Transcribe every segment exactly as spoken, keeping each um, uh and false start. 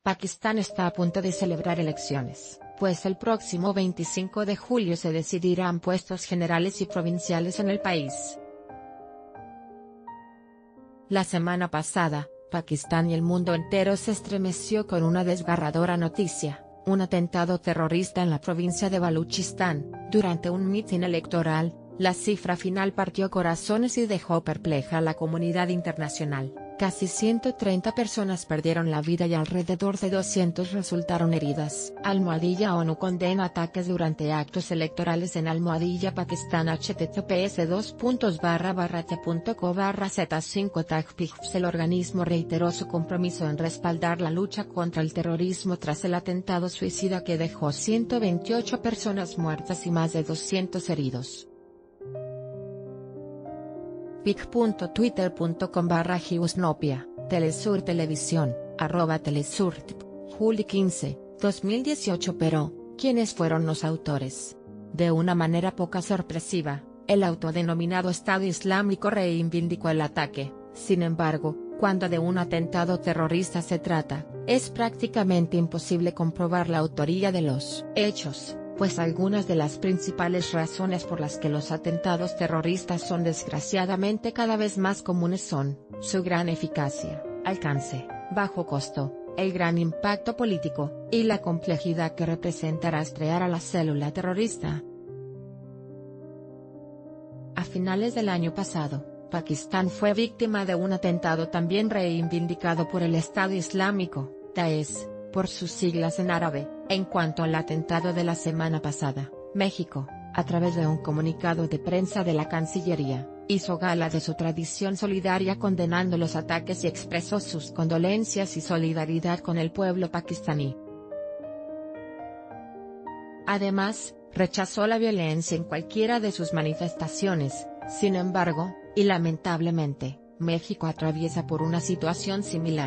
Pakistán está a punto de celebrar elecciones, pues el próximo veinticinco de julio se decidirán puestos generales y provinciales en el país. La semana pasada, Pakistán y el mundo entero se estremeció con una desgarradora noticia: un atentado terrorista en la provincia de Baluchistán, durante un mitin electoral. La cifra final partió corazones y dejó perpleja a la comunidad internacional. Casi ciento treinta personas perdieron la vida y alrededor de doscientas resultaron heridas. Almohadilla ONU condena ataques durante actos electorales en Almohadilla Pakistán. https dos puntos barra barra t punto co barra z cinco tagpics. El organismo reiteró su compromiso en respaldar la lucha contra el terrorismo tras el atentado suicida que dejó ciento veintiocho personas muertas y más de doscientos heridos. pic punto twitter punto com barra Giusnopia, Telesur Televisión, arroba Telesur, julio quince, dos mil dieciocho. Pero, ¿quiénes fueron los autores? De una manera poco sorpresiva, el autodenominado Estado Islámico reivindicó el ataque. Sin embargo, cuando de un atentado terrorista se trata, es prácticamente imposible comprobar la autoría de los hechos, pues algunas de las principales razones por las que los atentados terroristas son desgraciadamente cada vez más comunes son su gran eficacia, alcance, bajo costo, el gran impacto político, y la complejidad que representa rastrear a la célula terrorista. A finales del año pasado, Pakistán fue víctima de un atentado también reivindicado por el Estado Islámico, Daesh, por sus siglas en árabe. En cuanto al atentado de la semana pasada, México, a través de un comunicado de prensa de la Cancillería, hizo gala de su tradición solidaria condenando los ataques y expresó sus condolencias y solidaridad con el pueblo pakistaní. Además, rechazó la violencia en cualquiera de sus manifestaciones. Sin embargo, y lamentablemente, México atraviesa por una situación similar.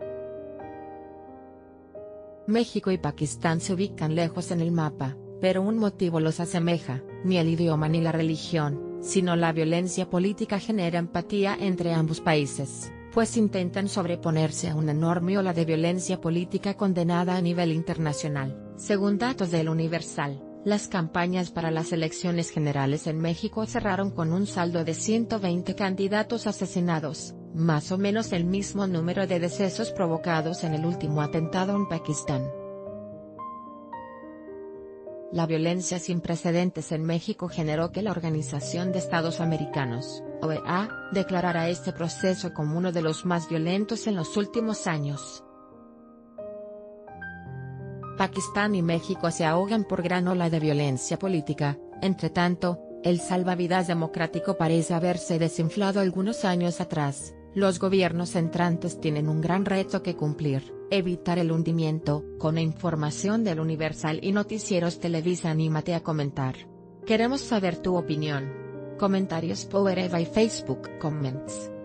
México y Pakistán se ubican lejos en el mapa, pero un motivo los asemeja: ni el idioma ni la religión, sino la violencia política genera empatía entre ambos países, pues intentan sobreponerse a una enorme ola de violencia política condenada a nivel internacional. Según datos del Universal, las campañas para las elecciones generales en México cerraron con un saldo de ciento veinte candidatos asesinados, más o menos el mismo número de decesos provocados en el último atentado en Pakistán. La violencia sin precedentes en México generó que la Organización de Estados Americanos, O E A, declarara este proceso como uno de los más violentos en los últimos años. Pakistán y México se ahogan por gran ola de violencia política. Entre tanto, el salvavidas democrático parece haberse desinflado algunos años atrás. Los gobiernos entrantes tienen un gran reto que cumplir: evitar el hundimiento. Con la información del Universal y Noticieros Televisa, anímate a comentar. Queremos saber tu opinión. Comentarios por Eva y Facebook Comments.